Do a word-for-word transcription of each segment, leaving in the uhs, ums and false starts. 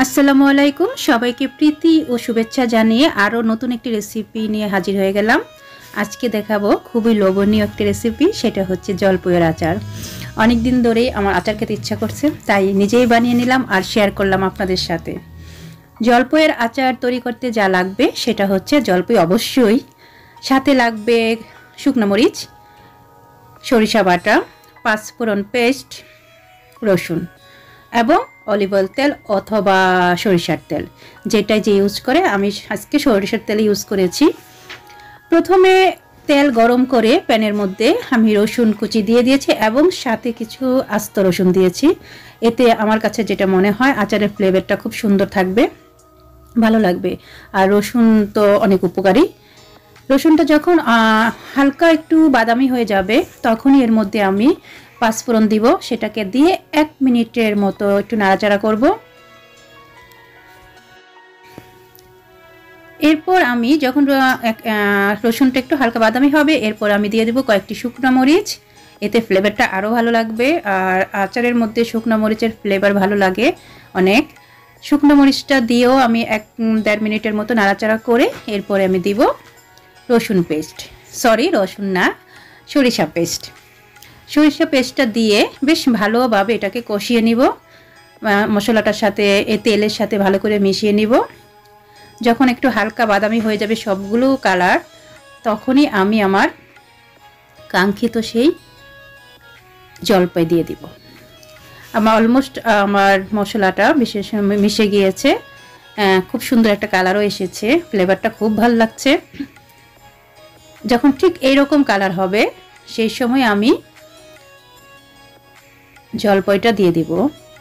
আসসালামু আলাইকুম সবাইকে প্রীতি ও শুভেচ্ছা জানিয়ে আরও নতুন একটি রেসিপি নিয়ে হাজির হয়ে গেলাম। আজকে দেখাবো খুবই লোভনীয় একটি রেসিপি, সেটা হচ্ছে জলপইয়ের আচার। অনেক দিন ধরেই আমার আচার খেতে ইচ্ছা করছে, তাই নিজেই বানিয়ে নিলাম আর শেয়ার করলাম আপনাদের সাথে। জলপইয়ের আচার তৈরি করতে যা লাগবে সেটা হচ্ছে জলপই অবশ্যই, সাথে লাগবে শুকনো মরিচ, সরিষা বাটা, পাঁচফোড়ন পেস্ট, রসুন এবং অলিভ অয়েল তেল অথবা সরিষার তেল, যেটা যে ইউজ করে। আমি আজকে সরিষার তেল ইউজ করেছি। প্রথমে তেল গরম করে প্যানের মধ্যে আমি রসুন কুচি দিয়ে দিয়েছি এবং সাথে কিছু আস্ত রসুন দিয়েছি। এতে আমার কাছে যেটা মনে হয় আচারের ফ্লেভারটা খুব সুন্দর থাকবে, ভালো লাগবে। আর রসুন তো অনেক উপকারী। রসুনটা যখন হালকা একটু বাদামি হয়ে যাবে তখনই এর মধ্যে আমি পাঁচফোড়ন দিব। সেটাকে দিয়ে এক মিনিটের মতো একটু নাড়াচাড়া করব। এরপর আমি যখন রসুনটা একটু হালকা বাদামি হবে, এরপর আমি দিয়ে দেব কয়েকটি শুকনো মরিচ। এতে ফ্লেভারটা আরও ভালো লাগবে। আর আচারের মধ্যে শুকনো মরিচের ফ্লেভার ভালো লাগে অনেক। শুকনো মরিচটা দিয়েও আমি এক দেড় মিনিটের মতো নাড়াচাড়া করে এরপরে আমি দিব রসুন পেস্ট, সরি রসুন না সরিষা পেস্ট। সরিষা পেস্টটা দিয়ে বেশ ভালোভাবে এটাকে কষিয়ে নিব, মশলাটার সাথে এ তেলের সাথে ভালো করে মিশিয়ে নিব। যখন একটু হালকা বাদামি হয়ে যাবে সবগুলো কালার, তখনই আমি আমার কাঙ্ক্ষিত সেই জলপাই দিয়ে দিব। আমার অলমোস্ট আমার মশলাটা বিশেষ মিশে গিয়েছে, খুব সুন্দর একটা কালারও এসেছে, ফ্লেভারটা খুব ভালো লাগছে। যখন ঠিক এইরকম কালার হবে সেই সময় আমি জলপাইটা দিয়ে দিব।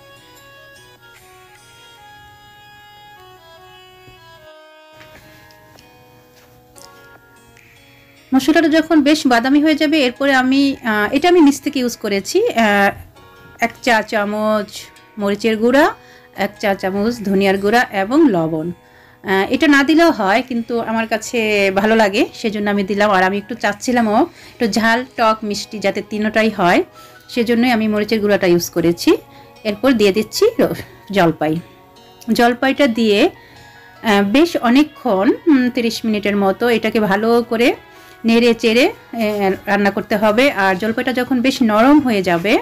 মশলাটা যখন বেশ বাদামি হয়ে যাবে এরপরে আমি এটা আমি নিচ থেকে ইউজ করেছি এক চা চামচ মরিচের গুঁড়া, এক চা চামচ ধনিয়ার গুঁড়া এবং লবণ। এটা না দিলেও হয়, কিন্তু আমার কাছে ভালো লাগে সেজন্য আমি দিলাম। আর আমি একটু চাচ্ছিলামও একটু ঝাল টক মিষ্টি যাতে তিনটাই হয়, সেজন্যই আমি মরিচের গুঁড়াটা ইউজ করেছি। এরপর দিয়ে দিচ্ছি জলপাই। জলপাইটা দিয়ে বেশ অনেকক্ষণ তিরিশ মিনিটের মতো এটাকে ভালো করে নেড়ে চেড়ে রান্না করতে হবে। আর জলপাইটা যখন বেশ নরম হয়ে যাবে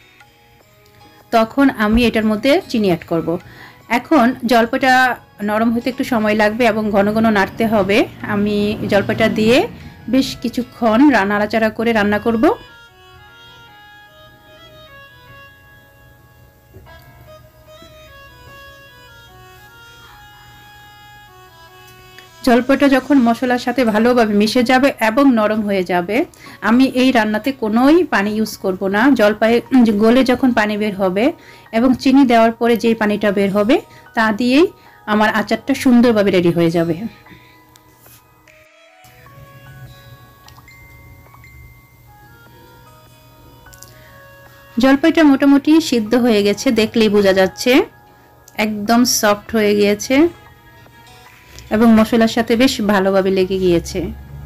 তখন আমি এটার মধ্যে চিনি অ্যাড করব। এখন জলপাইটা নরম হতে একটু সময় লাগবে এবং ঘন ঘন নাড়তে হবে। আমি জলপাইটা দিয়ে বেশ কিছুক্ষণ নাড়াচাড়া করে রান্না করব। জলপাইটা যখন মশলার সাথে ভালোভাবে মিশে যাবে এবং নরম হয়ে যাবে, আমি এই রান্নাতে কোনোই পানি ইউজ করব না। জলপাই গলে যখন পানি বের হবে এবং চিনি দেওয়ার পরে যেই পানিটা বের হবে তা দিয়েই আমার আচারটা সুন্দরভাবে রেডি হয়ে যাবে। জলপাইটা মোটামুটি সিদ্ধ হয়ে গেছে, দেখলেই বোঝা যাচ্ছে একদম সফট হয়ে গিয়েছে এবং মশলার সাথে বেশ ভালোভাবে লেগে গিয়েছে।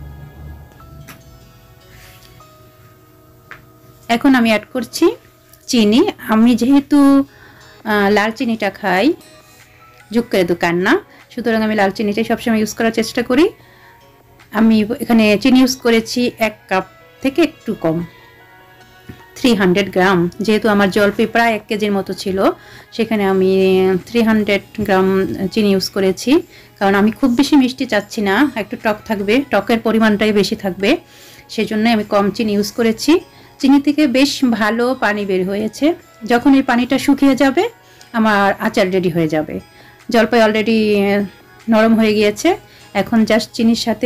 এখন আমি অ্যাড করছি চিনি। আমি যেহেতু লাল চিনিটা খাই, জুক্কের দোকান না, সুতরাং আমি লাল চিনিটাই সবসময় ইউজ করার চেষ্টা করি। আমি এখানে চিনি ইউজ করেছি এক কাপ থেকে একটু কম, থ্রি হান্ড্রেড গ্রাম। যেহেতু আমার জলপাই প্রায় এক কেজির মতো ছিল, সেখানে আমি থ্রি হান্ড্রেড গ্রাম চিনি ইউজ করেছি। কারণ আমি খুব বেশি মিষ্টি চাচ্ছি না, একটু টক থাকবে, টকের পরিমাণটাই বেশি থাকবে, সেজন্যই আমি কম চিনি ইউজ করেছি। চিনি থেকে বেশ ভালো পানি বের হয়েছে। যখন এই পানিটা শুকিয়ে যাবে আমার আচার রেডি হয়ে যাবে। জলপাই অলরেডি নরম হয়ে গিয়েছে। এখন জাস্ট চিনির সাথে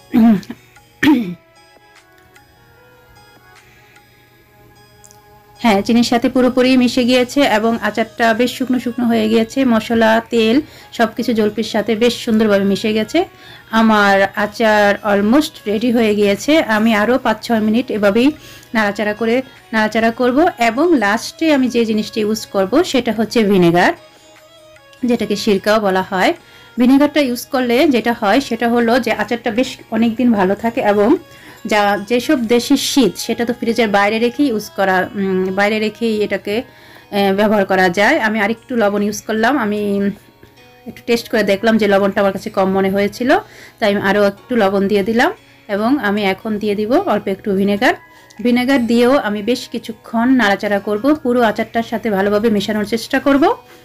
হ্যাঁ চিনির সাথে পুরোপুরি মিশে গিয়েছে এবং আচারটা বেশ শুকনো শুকনো হয়ে গিয়েছে। মশলা তেল সব কিছু জলপির সাথে বেশ সুন্দরভাবে মিশে গেছে। আমার আচার অলমোস্ট রেডি হয়ে গিয়েছে। আমি আরও পাঁচ ছয় মিনিট এভাবেই নাড়াচাড়া করে নাড়াচাড়া করব এবং লাস্টে আমি যে জিনিসটা ইউজ করব সেটা হচ্ছে ভিনেগার, যেটাকে সিরকাও বলা হয়। ভিনেগারটা ইউজ করলে যেটা হয় সেটা হলো যে আচারটা বেশ অনেক দিন ভালো থাকে এবং যা যেসব দেশি শীত সেটা তো ফ্রিজের বাইরে রেখেই ইউজ করা বাইরে রেখেই এটাকে ব্যবহার করা যায়। আমি আরেকটু লবণ ইউজ করলাম। আমি একটু টেস্ট করে দেখলাম যে লবণটা আমার কাছে কম মনে হয়েছিল, তাই আমি আরও একটু লবণ দিয়ে দিলাম। এবং আমি এখন দিয়ে দিব অল্প একটু ভিনেগার। ভিনেগার দিয়েও আমি বেশ কিছুক্ষণ নাড়াচাড়া করব, পুরো আচারটার সাথে ভালোভাবে মেশানোর চেষ্টা করব।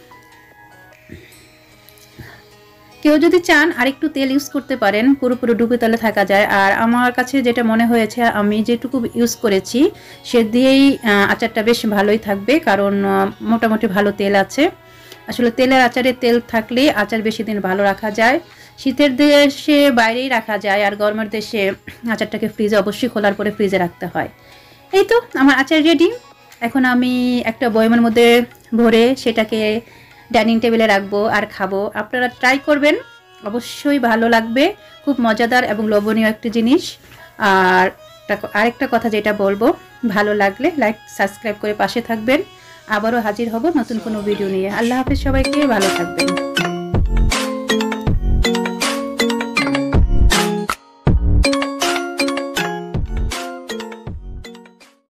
কেউ যদি চান আরেকটু তেল ইউজ করতে পারেন, পুরোপুরি ডুবে তেলে থাকা যায়। আর আমার কাছে যেটা মনে হয়েছে, আমি যেটুকু ইউজ করেছি সে দিয়েই আচারটা বেশ ভালোই থাকবে, কারণ মোটামুটি ভালো তেল আছে। আসলে তেলের আচারে তেল থাকলে আচার বেশি দিন ভালো রাখা যায়। শীতের দেশে বাইরেই রাখা যায়, আর গরমের দেশে আচারটাকে ফ্রিজে অবশ্যই খোলার পরে ফ্রিজে রাখতে হয়। এই তো আমার আচার রেডি। এখন আমি একটা বয়মের মধ্যে ভরে সেটাকে ডাইনিং টেবিলে রাখবো আর খাবো। আপনারা ট্রাই করবেন, অবশ্যই ভালো লাগবে। খুব মজাদার এবং লোভনীয় একটি জিনিস। আর আরেকটা কথা যেটা বলবো, ভালো লাগলে লাইক সাবস্ক্রাইব করে পাশে থাকবেন। আবারও হাজির হব নতুন কোনো ভিডিও নিয়ে। আল্লাহ হাফেজ, সবাইকে ভালো থাকবেন।